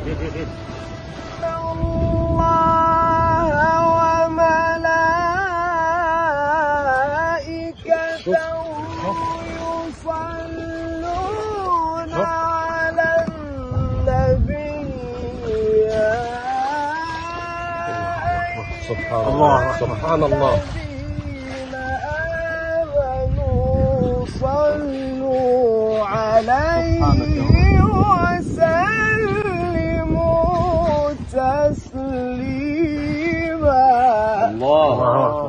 يصلون على النبي. سبحان الله سبحان الله. الذين آمنوا صلوا عليه وسلموا تسليما. الله